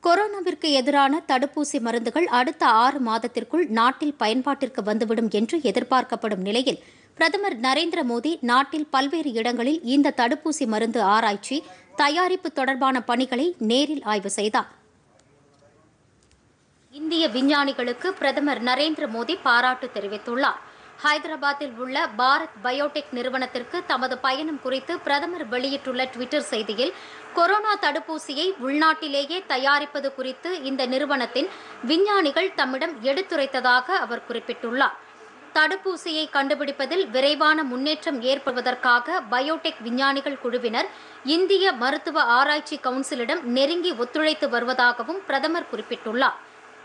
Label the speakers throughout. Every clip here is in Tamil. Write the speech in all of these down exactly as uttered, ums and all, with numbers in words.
Speaker 1: கொரோனாவிற்கு எதிரான தடுப்பூசி மருந்துகள் அடுத்த ஆறு மாதத்திற்குள் நாட்டில் பயன்பாட்டிற்கு வந்துவிடும் என்று எதிர்பார்க்கப்படும் நிலையில் பிரதமர் நரேந்திர மோடி நாட்டில் பல்வேறு இடங்களில் இந்த தடுப்பூசி மருந்து ஆராய்ச்சி தயாரிப்பு தொடர்பான பணிகளை நேரில் ஆய்வு செய்தார். இந்திய விஞ்ஞானிகளுக்கு பிரதமர் நரேந்திர மோடி பாராட்டு தெரிவித்துள்ளார். ஹைதராபாத்தில் உள்ள பாரத் பயோடெக் நிறுவனத்திற்கு தமது பயணம் குறித்து பிரதமர் வெளியிட்டுள்ள டுவிட்டர் செய்தியில், கொரோனா தடுப்பூசியை உள்நாட்டிலேயே தயாரிப்பது குறித்து இந்த நிறுவனத்தின் விஞ்ஞானிகள் தம்மிடம் எடுத்துரைத்ததாக அவர் குறிப்பிட்டுள்ளார். தடுப்பூசியை கண்டுபிடிப்பதில் விரைவான முன்னேற்றம் ஏற்படுவதற்காக பயோடெக் விஞ்ஞானிகள் குழுவினர் இந்திய மருத்துவ ஆராய்ச்சி கவுன்சிலிடம் நெருங்கி ஒத்துழைத்து வருவதாகவும் பிரதமர் குறிப்பிட்டுள்ளார்.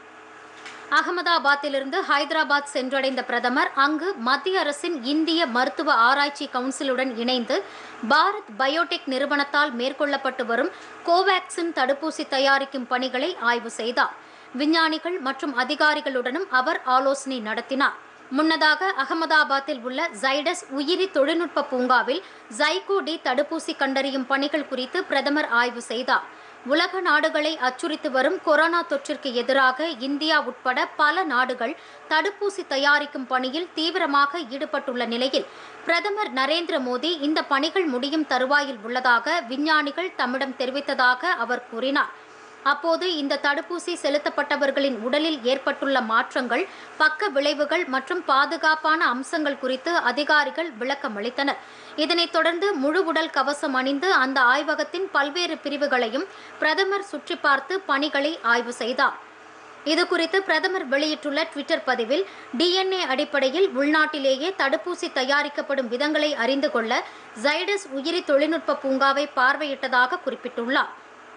Speaker 1: அகமதாபாத்திலிருந்து ஹைதராபாத் சென்றடைந்த பிரதமர் அங்கு மத்திய அரசின் இந்திய மருத்துவ ஆராய்ச்சி கவுன்சிலுடன் இணைந்து பாரத் பயோடெக் நிறுவனத்தால் மேற்கொள்ளப்பட்டு வரும் கோவாக்சின் தடுப்பூசி தயாரிக்கும் பணிகளை ஆய்வு செய்தார். விஞ்ஞானிகள் மற்றும் அதிகாரிகளுடனும் அவர் ஆலோசனை நடத்தினார். முன்னதாக அகமதாபாத்தில் உள்ள ஜைடஸ் உயிரி தொழில்நுட்ப பூங்காவில் ஜைகோ டி தடுப்பூசி கண்டறியும் பணிகள் குறித்து பிரதமர் ஆய்வு செய்தார். உலக நாடுகளை அச்சுறுத்தி வரும் கொரோனா தொற்றிற்கு எதிராக இந்தியா உட்பட பல நாடுகள் தடுப்பூசி தயாரிக்கும் பணியில் தீவிரமாக ஈடுபட்டுள்ள நிலையில் பிரதமர் நரேந்திர மோடி இந்த பணிகள் முடியும் தருவாயில் உள்ளதாக விஞ்ஞானிகள் தம்மிடம் தெரிவித்ததாக அவர் கூறினார். அப்போது இந்த தடுப்பூசி செலுத்தப்பட்டவர்களின் உடலில் ஏற்பட்டுள்ள மாற்றங்கள், பக்க விளைவுகள் மற்றும் பாதுகாப்பான அம்சங்கள் குறித்து அதிகாரிகள் விளக்கம் அளித்தனர். இதனைத் தொடர்ந்து முழு உடல் கவசம் அணிந்து அந்த ஆய்வகத்தின் பல்வேறு பிரிவுகளையும் பிரதமர் சுற்றி பார்த்து பணிகளை ஆய்வு செய்தார். இதுகுறித்து பிரதமர் வெளியிட்டுள்ள டுவிட்டர் பதிவில், டிஎன்ஏ அடிப்படையில் உள்நாட்டிலேயே தடுப்பூசி தயாரிக்கப்படும் விதங்களை அறிந்து கொள்ள ஜைடஸ் உயிரி தொழில்நுட்ப பூங்காவை பார்வையிட்டதாக குறிப்பிட்டுள்ளார்.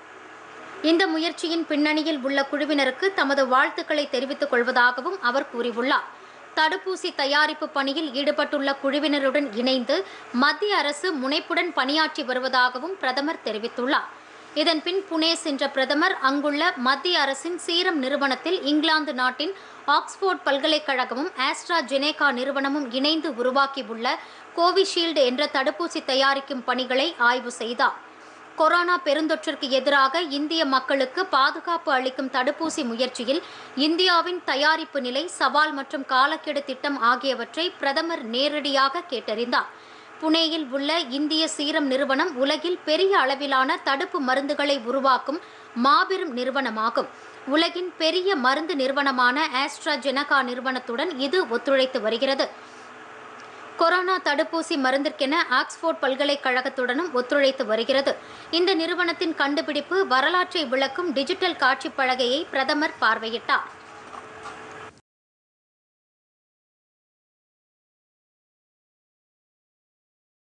Speaker 1: இந்த முயற்சியின் பின்னணியில் உள்ள குழுவினருக்கு தமது வாழ்த்துக்களை தெரிவித்துக் கொள்வதாகவும் அவர் கூறியுள்ளார். தடுப்பூசி தயாரிப்பு பணியில் ஈடுபட்டுள்ள குழுவினருடன் இணைந்து மத்திய அரசு முனைப்புடன் பணியாற்றி வருவதாகவும் பிரதமர் தெரிவித்துள்ளார். இதன்பின் புனே சென்ற பிரதமர் அங்குள்ள மத்திய அரசின் சீரம் நிறுவனத்தில் இங்கிலாந்து நாட்டின் ஆக்ஸ்போர்ட் பல்கலைக்கழகமும் ஆஸ்ட்ராஜெனேகா நிறுவனமும் இணைந்து உருவாக்கியுள்ள கோவிஷீல்டு என்ற தடுப்பூசி தயாரிக்கும் பணிகளை ஆய்வு செய்தார். கொரோனா பெருந்தொற்றிற்கு எதிராக இந்திய மக்களுக்கு பாதுகாப்பு அளிக்கும் தடுப்பூசி முயற்சியில் இந்தியாவின் தயாரிப்பு நிலை, சவால் மற்றும் காலக்கெடு திட்டம் ஆகியவற்றை பிரதமர் நேரடியாக கேட்டறிந்தார். புனேயில் உள்ள இந்திய சீரம் நிறுவனம் உலகில் பெரிய அளவிலான தடுப்பு மருந்துகளை உருவாக்கும் மாபெரும் நிறுவனமாகும். உலகின் பெரிய மருந்து நிறுவனமான ஆஸ்ட்ராஜெனகா நிறுவனத்துடன் இது ஒத்துழைத்து வருகிறது. கொரோனா தடுப்பூசி மருந்திற்கென ஆக்ஸ்போர்ட் பல்கலைக்கழகத்துடனும் ஒத்துழைத்து வருகிறது. இந்த நிறுவனத்தின் கண்டுபிடிப்பு வரலாற்றை விளக்கும் டிஜிட்டல் காட்சி பலகையை பிரதமர் பார்வையிட்டார்.